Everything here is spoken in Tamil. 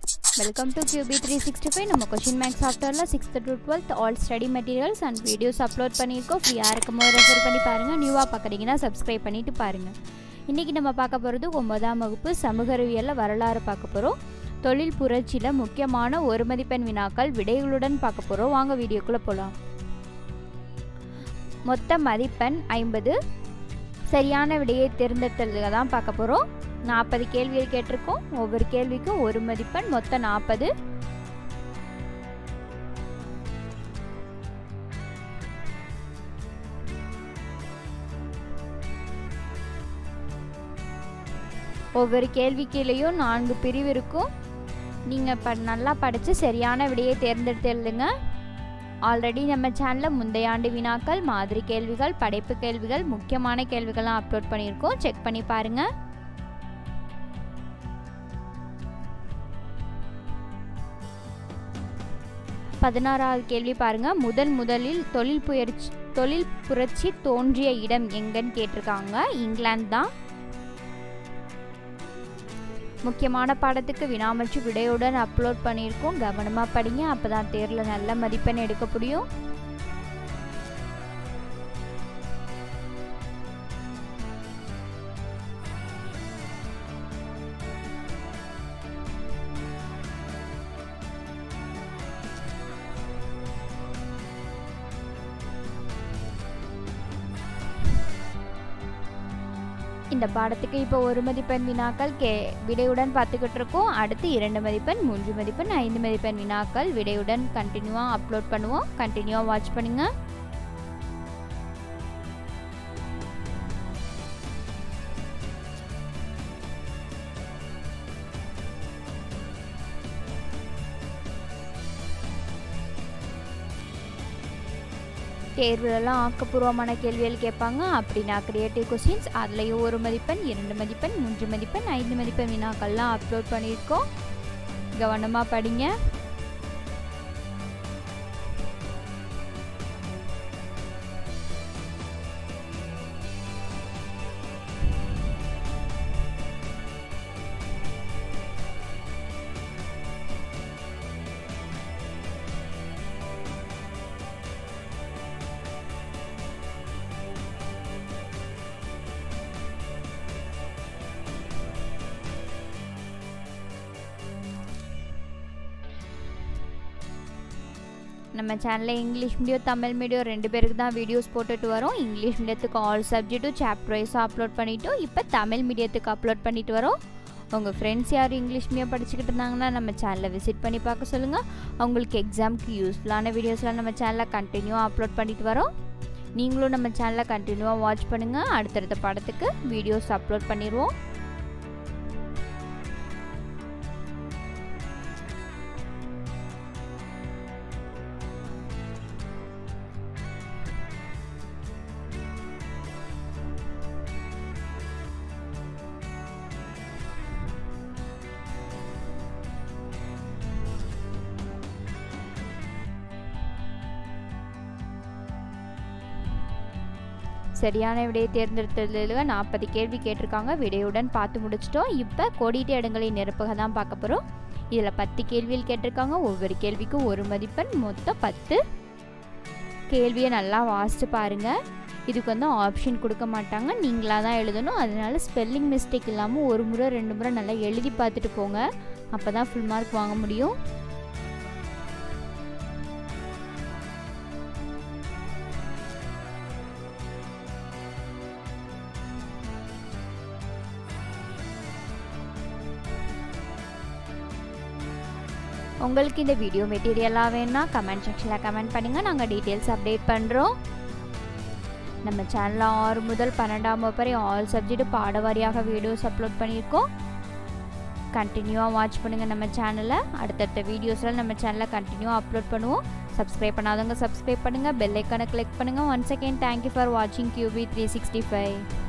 Welcome to QB365. நம்ம क्वेश्चन மேக்ஸ் சாஃப்ட்வேர்ல 6th to 12th all study materials and videos upload பண்ணியிருக்கோம். ஃப்ரீயா இருக்கும்போது ரெஃபர் பண்ணி பாருங்க. நியூவா பார்க்குறீங்கன்னா சப்ஸ்கிரைப் பண்ணிட்டு பாருங்க. இன்னைக்கு நம்ம பார்க்க போறது 9ஆம் வகுப்பு சமூகறிவியல்ல வரலாறு பார்க்க போறோம். தொழில் புரட்சியில முக்கியமான ஒரு மதிப்பெண் வினாக்கள் விடைகளுடன் பார்க்க போறோம். வாங்க வீடியோக்குள்ள போலாம். மொத்த மதிப்பெண் 50. சரியான விடையை தேர்ந்தெடுத்ததுல தான் பார்க்க போறோம். 40 கேள்விகள் கேட்டிருக்கோம். ஒவ்வொரு கேள்விக்கும் ஒரு மதிப்பெண், மொத்தம் 40. ஒவ்வொரு கேள்விக்கிலையும் 4 பிரிவு இருக்கும். நீங்கள் நல்லா படித்து சரியான விடையை தேர்ந்தெடுத்து எழுதுங்க. ஆல்ரெடி நம்ம சேனலில் முந்தைய ஆண்டு வினாக்கள், மாதிரி கேள்விகள், படைப்பு கேள்விகள், முக்கியமான கேள்விகள்லாம் அப்லோட் பண்ணியிருக்கோம். செக் பண்ணி பாருங்கள். பதினாறாவது கேள்வி பாருங்க. முதலில் தொழில் புரட்சி தோன்றிய இடம் எங்கன்னு கேட்டிருக்காங்க. இங்கிலாந்து தான். முக்கியமான பாடத்துக்கு வினாமற்று விடையுடன் அப்லோட் பண்ணியிருக்கோம். கவனமாக படிங்க, அப்பதான் தேர்வில் நல்ல மதிப்பெண் எடுக்க முடியும். இந்த பாடத்துக்கு இப்போ ஒரு மதிப்பெண் வினாக்கள் விடையுடன் பார்த்துக்கிட்டு இருக்கோம். அடுத்து 2 மதிப்பெண், 3 மதிப்பெண், 5 மதிப்பெண் வினாக்கள் விடையுடன் கண்டினியூவாக அப்லோட் பண்ணுவோம். கண்டினியூவாக வாட்ச் பண்ணுங்க. தேர்வுலலாம் ஆக்கப்பூர்வமான கேள்விகள் கேட்பாங்க. அப்படின்னா கிரியேட்டிவ் கொஸ்டின்ஸ் அதுலேயும் ஒரு மதிப்பெண், 2 மதிப்பெண், 3 மதிப்பெண், 5 மதிப்பெண் வினாக்கள்லாம் அப்லோட் பண்ணியிருக்கோம். கவனமாக படிங்க. நம்ம சேனலில் இங்கிலீஷ் மீடியம், தமிழ் மீடியம் 2 பேருக்கு தான் வீடியோஸ் போட்டுட்டு வரோம். இங்கிலீஷ் மீடியத்துக்கு ஆல் சப்ஜெக்ட்டும் சாப்டர் வைஸாக அப்லோட் பண்ணிவிட்டோம். இப்போ தமிழ் மீடியத்துக்கு அப்லோட் பண்ணிட்டு வரோம். உங்கள் ஃப்ரெண்ட்ஸ் யாரும் இங்கிலீஷ் மீடியம் படிச்சுக்கிட்டு இருந்தாங்கன்னா நம்ம சேனலை விசிட் பண்ணி பார்க்க சொல்லுங்கள். அவங்களுக்கு எக்ஸாமுக்கு யூஸ்ஃபுல்லான வீடியோஸ்லாம் நம்ம சேனலில் கண்டினியூவாக அப்லோட் பண்ணிட்டு வரோம். நீங்களும் நம்ம சேனலில் கண்டினியூவாக வாட்ச் பண்ணுங்கள். அடுத்தடுத்த பாடத்துக்கு வீடியோஸ் அப்லோட் பண்ணிடுவோம். சரியான விடையை தேர்ந்தெடுத்ததில் 40 கேள்வி கேட்டிருக்காங்க. விடையுடன் பார்த்து முடிச்சிட்டோம். இப்போ கோடிட்ட இடங்களை நிரப்புக தான் பார்க்க போகிறோம். இதில் 10 கேள்விகள் கேட்டிருக்காங்க. ஒவ்வொரு கேள்விக்கும் ஒரு மதிப்பெண், மொத்தம் 10. கேள்வியை நல்லா வாசித்து பாருங்கள். இதுக்கு வந்து ஆப்ஷன் கொடுக்க மாட்டாங்க, நீங்களாக தான் எழுதணும். அதனால ஸ்பெல்லிங் மிஸ்டேக் இல்லாமல் 1 முறை 2 முறை நல்லா எழுதி பார்த்துட்டு போங்க. அப்போ தான் ஃபுல் மார்க் வாங்க முடியும். உங்களுக்கு இந்த வீடியோ மெட்டீரியலாக வேணும்னா கமெண்ட் செக்ஷனில் கமெண்ட் பண்ணுங்கள். நாங்கள் டீட்டெயில்ஸ் அப்டேட் பண்ணுறோம். நம்ம சேனலில் 6 முதல் 12ஆம் வகுப்பு வரை ஆல் சப்ஜெக்ட் பாடவாரியாக வீடியோஸ் அப்லோட் பண்ணியிருக்கோம். கண்டினியூவாக வாட்ச் பண்ணுங்கள் நம்ம சேனலை. அடுத்தடுத்த வீடியோஸ்லாம் நம்ம சேனலில் கண்டினியூவாக அப்லோட் பண்ணுவோம். சப்ஸ்கிரைப் பண்ணாதவங்க சப்ஸ்கிரைப் பண்ணுங்கள். பெல் ஐக்கானை கிளிக் பண்ணுங்கள். ஒன்ஸ் அகெயின் தேங்க்யூ ஃபார் வாட்சிங் QB365.